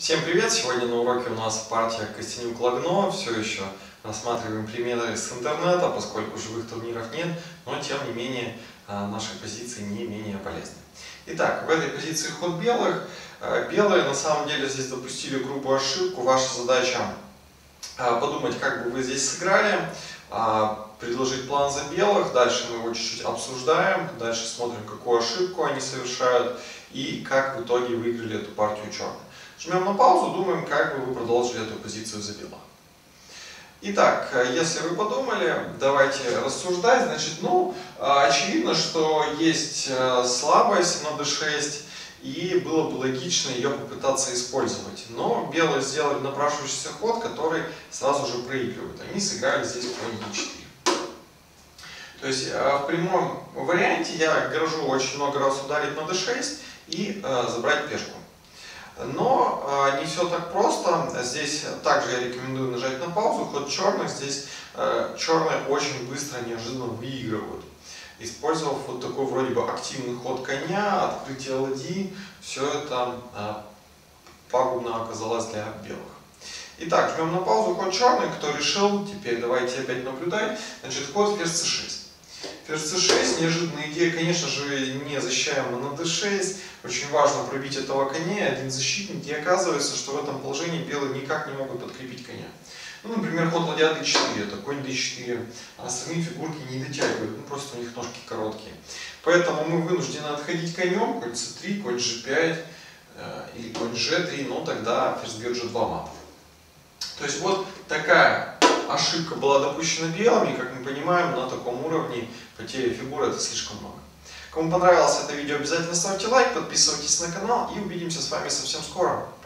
Всем привет! Сегодня на уроке у нас партия Костенюк-Лагно. Все еще рассматриваем примеры с интернета, поскольку живых турниров нет, но тем не менее наши позиции не менее полезны. Итак, в этой позиции ход белых. Белые на самом деле здесь допустили грубую ошибку. Ваша задача подумать, как бы вы здесь сыграли, предложить план за белых. Дальше мы его чуть-чуть обсуждаем, дальше смотрим, какую ошибку они совершают и как в итоге выиграли эту партию черных. Жмем на паузу, думаем, как бы вы продолжили эту позицию за белых. Итак, если вы подумали, давайте рассуждать. Значит, очевидно, что есть слабость на d6, и было бы логично ее попытаться использовать. Но белые сделали напрашивающийся ход, который сразу же проигрывают. Они сыграли здесь конь e4. То есть в прямом варианте я грожу очень много раз ударить на d6 и забрать пешку. Но не все так просто. Здесь также я рекомендую нажать на паузу. Ход черных. Здесь черные очень быстро, неожиданно выигрывают. Использовав вот такой вроде бы активный ход коня, открытие ладьи, все это пагубно оказалось для белых. Итак, жмем на паузу. Ход черный. Кто решил? Теперь давайте опять наблюдать. Значит, ход ферзь c6. Ферзь c6, неожиданная идея, конечно же, не защищаема на d6. Очень важно пробить этого коня, один защитник, и оказывается, что в этом положении белые никак не могут подкрепить коня. Например, ход ладья d4, это конь d4, а остальные фигурки не дотягивают, просто у них ножки короткие. Поэтому мы вынуждены отходить конем, конь c3, конь g5 или конь g3, но тогда ферзь бьет g2 матов. То есть вот такая ошибка была допущена белыми, как мы понимаем, на таком уровне потери фигуры это слишком много. Кому понравилось это видео, обязательно ставьте лайк, подписывайтесь на канал и увидимся с вами совсем скоро.